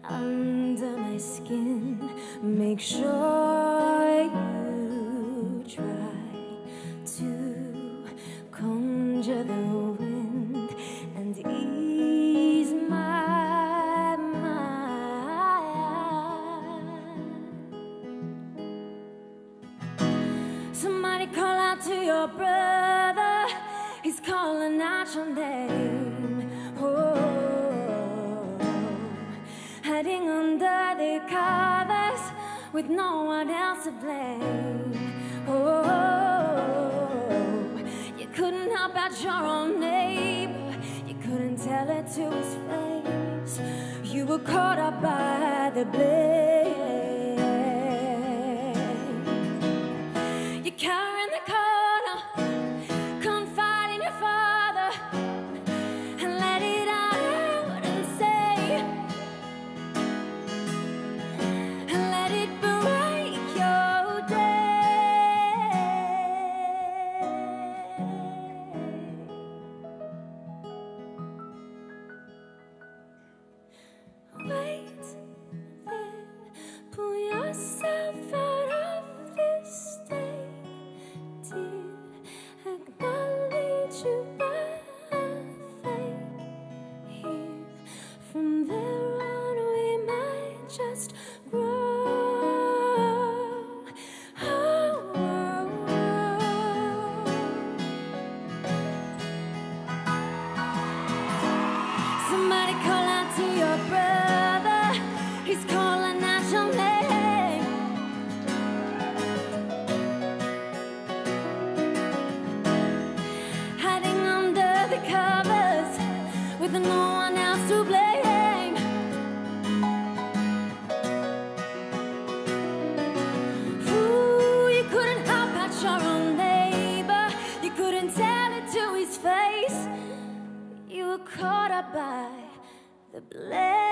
under my skin. Make sure you try to conjure the wind and ease my mind. Somebody call out to your brother, he's calling out your name. Oh, hiding under the covers with no one else to blame. Oh, you couldn't help out your own neighbor, you couldn't tell it to his face. You were caught up by the blame. You cower in the corner, confide in your father, and let it out and say, and let it break your day. Wait there, pull yourself out of this state, dear. Acknowledge you by faith here. From there on we might just grow. Somebody call out to your brother, he's calling out your name. Hiding under the covers with no one else to blame. Ooh, you couldn't help out your own neighbor, you couldn't tell it to his face. You were caught up by the blame.